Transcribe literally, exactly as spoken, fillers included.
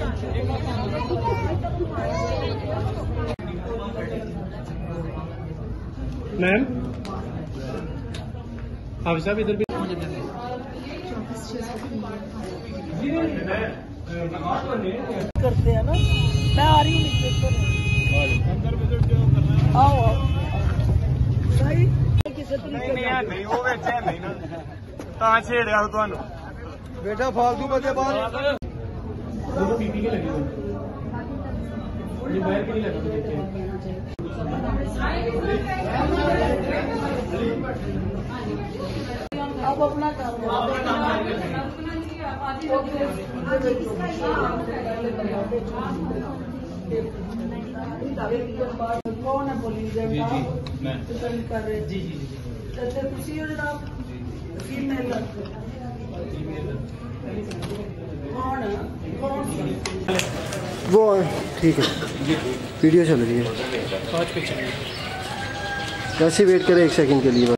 Ma'am हाफिज साहब इधर भी करते हैं ना। मैं आ रही हूँ आओ सही किसी तरीके नहीं वो बेचा नहीं ना ता छेड़िया तुहानू बेटा फालतू बजे बाहर पीपी के लगे ये बाहर के नहीं लगा अब अपना काम कौन है पुलिस कर रहे जी जी कौन कौन वो ठीक है वीडियो चल रही है। कैसे वेट करें एक सेकंड के लिए।